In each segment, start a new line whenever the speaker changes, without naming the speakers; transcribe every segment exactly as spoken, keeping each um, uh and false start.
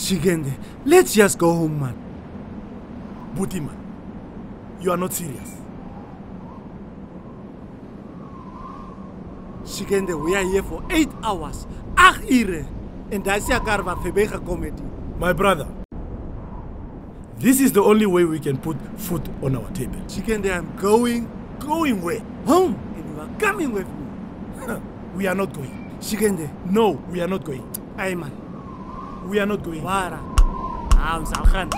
Shikende, let's just go home, man. Boetie, man, you are not serious. Shikende, we are here for eight hours. Ach, ire. And I see a karva febega comedy.
My brother, this is the only way we can put food on our table.
Shikende, I'm going, going where? Home. And you are coming with me.
We are not going.
Shikende.
No, we are not going.
Aye, man.
We are not going.
Wara. I'm Zalkhan.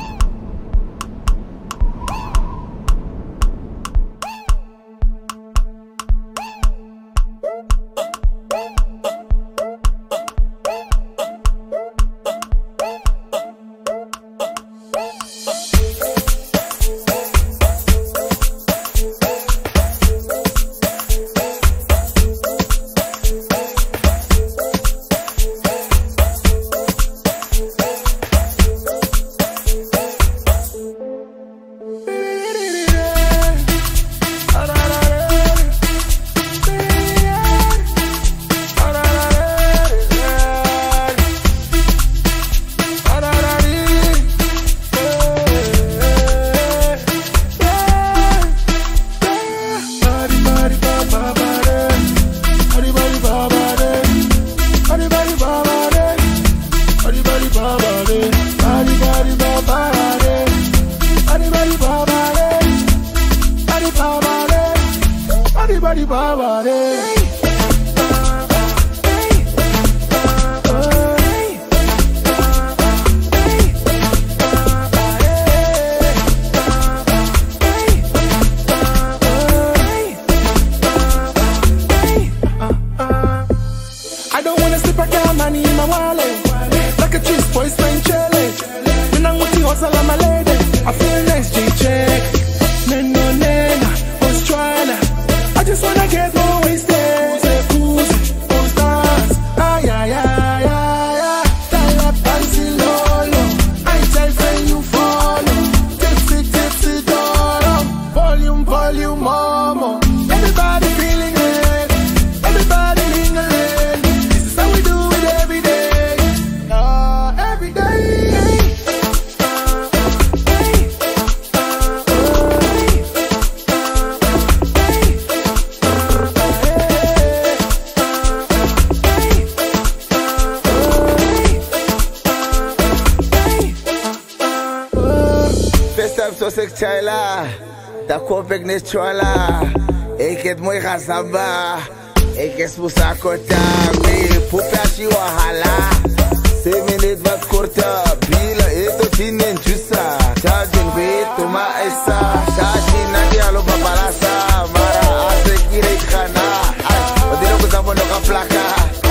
Ik het mooi gasaba, ik is musakota, me pupashi wahala. Zeven minuten wat korter, bila eto tinen juica. Charging weet to ma esa, charging nadi alo papalasa, mara ase kire khana. Odilo kusamo no kaplaka,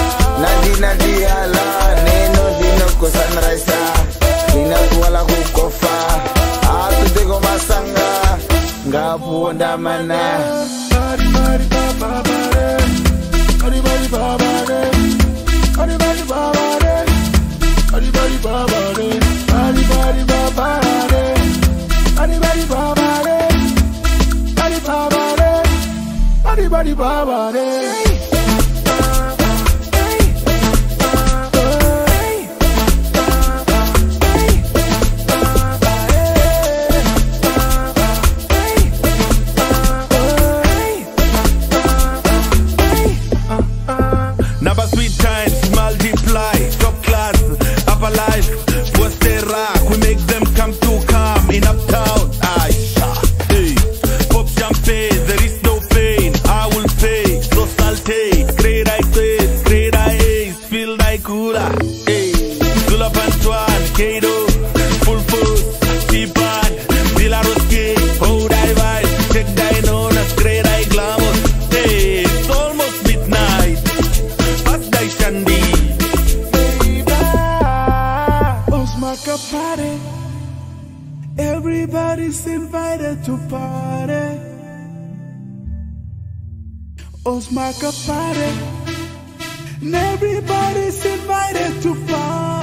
nadi nadi ala, neno dino kusanraisa, nina kuala kukofa, atu tego masanga, ngapu onda mana. Body baba re, body body baba re, body body baba re, body body baba re, body body baba re, body body baba re, body baba re, body body baba re.
Kaydor, Fullforce, Tjipe, Zella Fullforce, hold I vibe, check die on a straight eye glamour. Hey, it's almost midnight, past die shandy.
Osmaka party, everybody's invited to party. Osmaka party, everybody's invited to party.